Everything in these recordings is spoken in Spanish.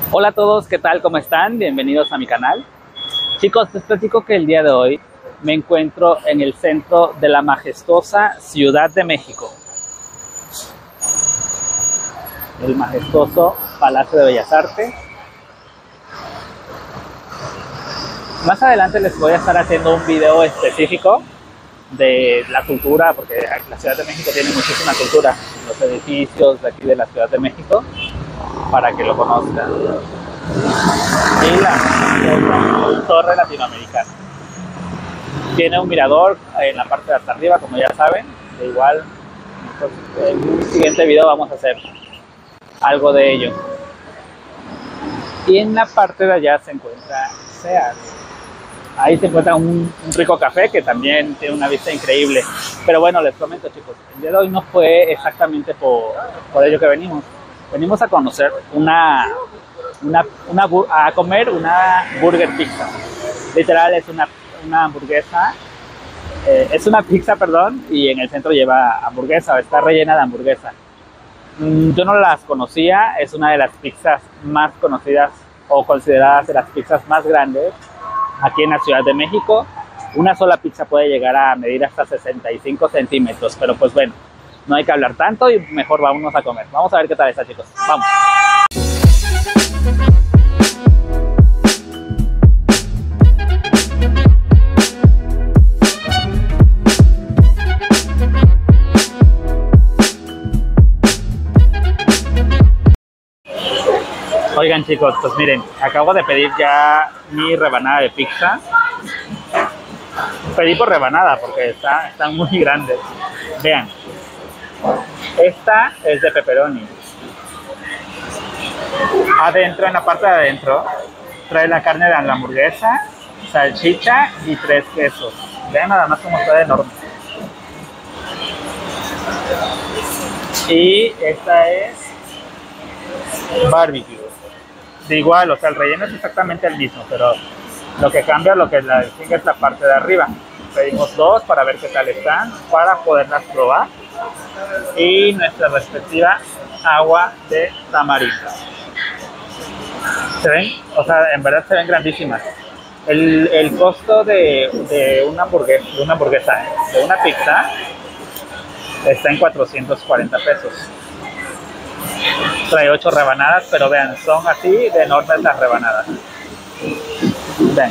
Hola a todos, ¿qué tal? ¿Cómo están? Bienvenidos a mi canal. Chicos, les platico que el día de hoy me encuentro en el centro de la majestuosa Ciudad de México. El majestuoso Palacio de Bellas Artes. Más adelante les voy a estar haciendo un video específico de la cultura, porque la Ciudad de México tiene muchísima cultura, los edificios de aquí de la Ciudad de México, para que lo conozcan. Y la torre latinoamericana. Tiene un mirador en la parte de hasta arriba, como ya saben. De igual, en un siguiente video vamos a hacer algo de ello. Y en la parte de allá se encuentra Sears. Ahí se encuentra un rico café que también tiene una vista increíble. Pero bueno, les comento, chicos, el día de hoy no fue exactamente por ello que venimos. Venimos a conocer a comer una burger pizza. Literal es una hamburguesa, es una pizza, perdón, y en el centro lleva hamburguesa, o está rellena de hamburguesa. Yo no las conocía, es una de las pizzas más conocidas o consideradas de las pizzas más grandes aquí en la Ciudad de México. Una sola pizza puede llegar a medir hasta 65 centímetros, pero pues bueno, no hay que hablar tanto y mejor vámonos a comer. Vamos a ver qué tal está, chicos. Vamos. Oigan, chicos, pues miren, acabo de pedir ya mi rebanada de pizza. Pedí por rebanada porque están muy grandes. Vean, esta es de pepperoni. Adentro, en la parte de adentro, trae la carne de la hamburguesa, salchicha y 3 quesos. Vean nada más cómo está de enorme. Y esta es barbecue. De igual, o sea, el relleno es exactamente el mismo, pero lo que cambia, lo que la distingue es la parte de arriba. Pedimos 2 para ver qué tal están, para poderlas probar. Y nuestra respectiva agua de tamarindo. ¿Se ven? O sea, en verdad se ven grandísimas. El costo de una hamburguesa, de una pizza, está en 440 pesos. Trae 8 rebanadas, pero vean, son así de enormes las rebanadas. Vean.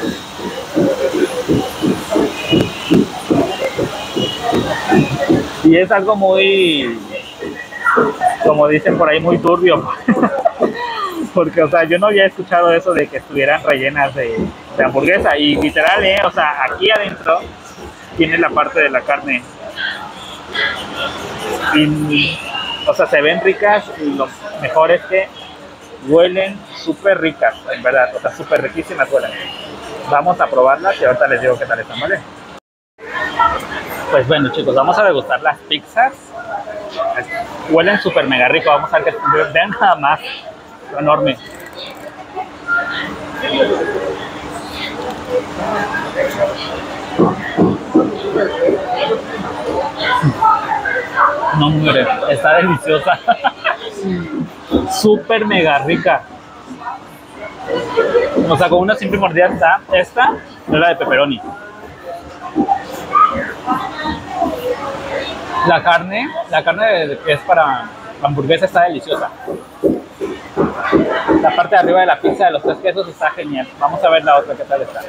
Y es algo muy, como dicen por ahí, muy turbio. Porque, o sea, yo no había escuchado eso de que estuvieran rellenas de hamburguesa. Y literal, o sea, aquí adentro tiene la parte de la carne. Y, o sea, se ven ricas y lo mejor es que huelen súper ricas, en verdad. O sea, súper riquísimas huelen. Vamos a probarlas y ahorita les digo qué tal están, ¿vale? Pues bueno, chicos, vamos a degustar las pizzas. Huelen súper mega rico. Vamos a ver que vean nada más lo enorme. No, hombre, está deliciosa. Súper mega rica. O sea, con una simple mordida está esta, no la de pepperoni. La carne que es para la hamburguesa está deliciosa. La parte de arriba de la pizza de los 3 quesos está genial. Vamos a ver la otra, qué tal está.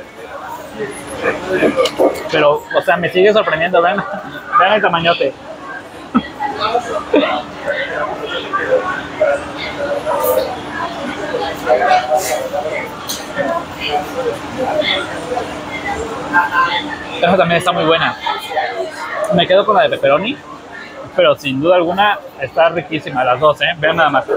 Pero, o sea, me sigue sorprendiendo. Vean el tamañote. Esta también está muy buena. Me quedo con la de pepperoni, pero sin duda alguna está riquísima las dos, vean nada más.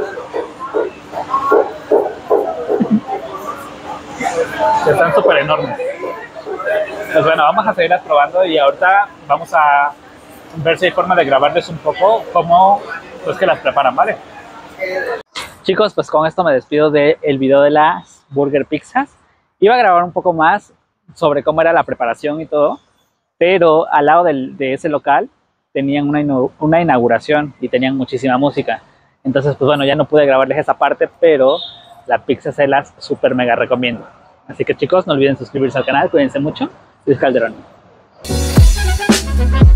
Están súper enormes. Pues bueno, vamos a seguirlas probando y ahorita vamos a ver si hay forma de grabarles un poco cómo pues que las preparan, ¿vale? Chicos, pues con esto me despido del video de las burger pizzas. Iba a grabar un poco más sobre cómo era la preparación y todo, pero al lado de ese local tenían una inauguración y tenían muchísima música. Entonces, pues bueno, ya no pude grabarles esa parte, pero la pizza se las super mega recomiendo. Así que chicos, no olviden suscribirse al canal, cuídense mucho. Luis Calderón.